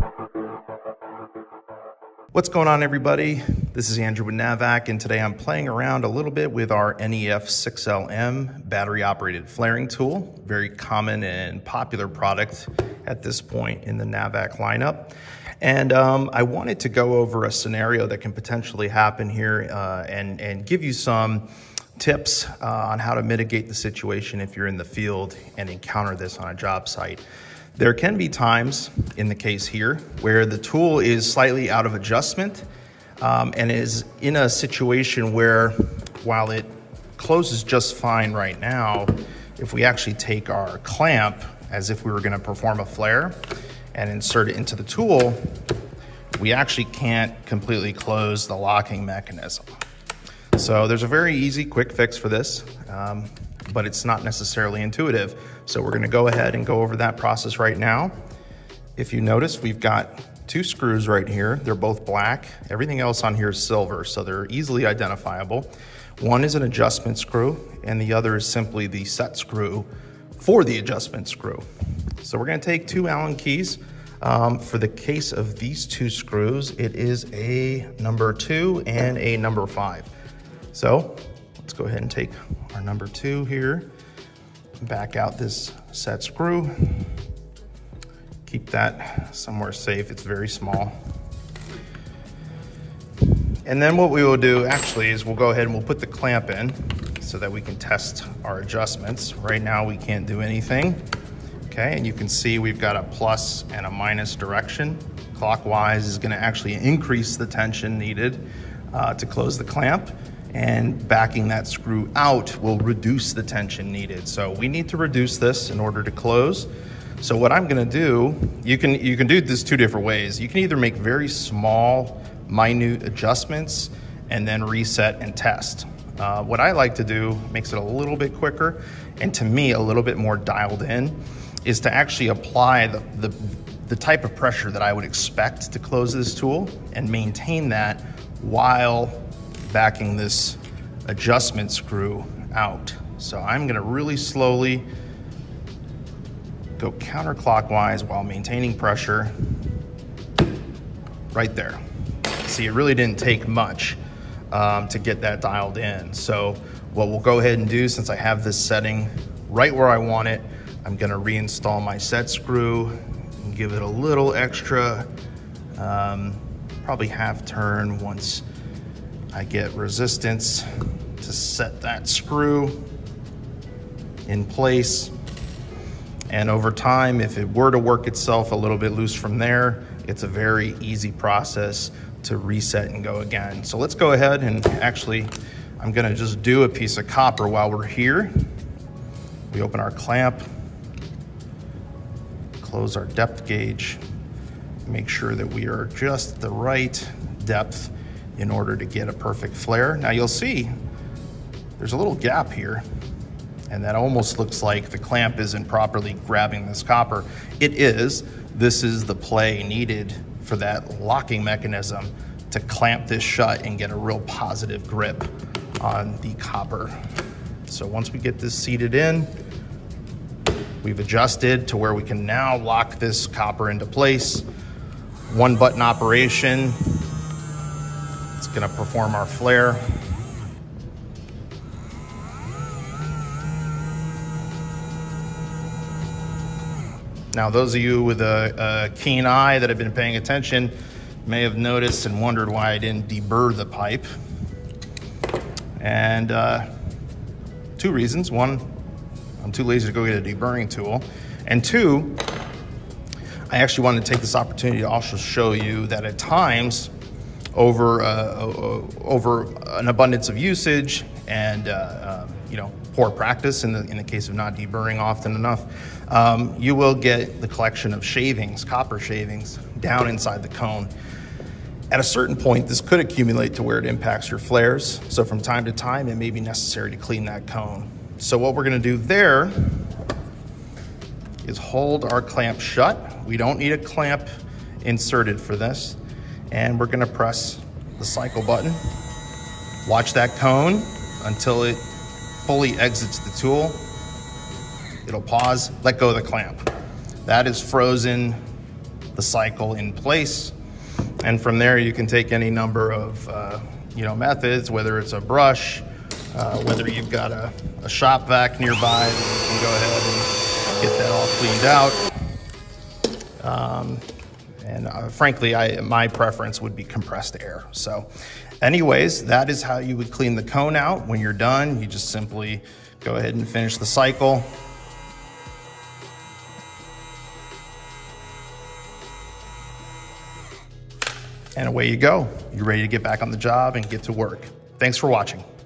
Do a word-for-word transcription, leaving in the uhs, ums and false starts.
What's going on, everybody? This is Andrew with NAVAC, and today I'm playing around a little bit with our N E F six L M Battery-Operated Flaring Tool. Very common and popular product at this point in the NAVAC lineup. And um, I wanted to go over a scenario that can potentially happen here uh, and, and give you some tips uh, on how to mitigate the situation if you're in the field and encounter this on a job site. There can be times, in the case here, where the tool is slightly out of adjustment um, and is in a situation where, while it closes just fine right now, if we actually take our clamp as if we were going to perform a flare and insert it into the tool, we actually can't completely close the locking mechanism. So there's a very easy, quick fix for this, um, but it's not necessarily intuitive. So we're gonna go ahead and go over that process right now. If you notice, we've got two screws right here. They're both black. Everything else on here is silver, so they're easily identifiable. One is an adjustment screw, and the other is simply the set screw for the adjustment screw. So we're gonna take two Allen keys. Um, for the case of these two screws, it is a number two and a number five. So let's go ahead and take our number two here, back out this set screw, keep that somewhere safe. It's very small. And then what we will do actually is we'll go ahead and we'll put the clamp in so that we can test our adjustments. Right now we can't do anything. Okay, and you can see we've got a plus and a minus direction. Clockwise is going to actually increase the tension needed uh, to close the clamp, and backing that screw out will reduce the tension needed. So we need to reduce this in order to close. So what I'm going to do, you can you can do this two different ways. You can either make very small, minute adjustments and then reset and test. Uh, what I like to do makes it a little bit quicker, and to me a little bit more dialed in, is to actually apply the, the, the type of pressure that I would expect to close this tool and maintain that while backing this adjustment screw out. So I'm gonna really slowly go counterclockwise while maintaining pressure right there. See, it really didn't take much um, to get that dialed in. So what we'll go ahead and do, since I have this setting right where I want it, I'm gonna reinstall my set screw and give it a little extra, um, probably half turn once I get resistance to set that screw in place. And over time, if it were to work itself a little bit loose from there, it's a very easy process to reset and go again. So let's go ahead and actually, I'm gonna just do a piece of copper while we're here. We open our clamp, close our depth gauge, make sure that we are just the right depth in order to get a perfect flare. Now you'll see there's a little gap here, and that almost looks like the clamp isn't properly grabbing this copper. It is. This is the play needed for that locking mechanism to clamp this shut and get a real positive grip on the copper. So once we get this seated in, we've adjusted to where we can now lock this copper into place. One button operation. It's gonna perform our flare. Now, those of you with a, a keen eye that have been paying attention may have noticed and wondered why I didn't deburr the pipe. And uh, two reasons. One, I'm too lazy to go get a deburring tool. And two, I actually wanted to take this opportunity to also show you that at times, over uh, over an abundance of usage and uh, uh, you know, poor practice in the in the case of not deburring often enough, um, you will get the collection of shavings, copper shavings, down inside the cone. At a certain point, this could accumulate to where it impacts your flares. So from time to time, it may be necessary to clean that cone. So what we're going to do there is hold our clamp shut. We don't need a clamp inserted for this. And we're gonna press the cycle button. Watch that cone until it fully exits the tool. It'll pause, let go of the clamp. That is frozen the cycle in place. And from there, you can take any number of uh, you know, methods, whether it's a brush, uh, whether you've got a, a shop vac nearby, then you can go ahead and get that all cleaned out. Um, and uh, frankly, I, my preference would be compressed air. So anyways, that is how you would clean the cone out. When you're done, you just simply go ahead and finish the cycle. And away you go. You're ready to get back on the job and get to work. Thanks for watching.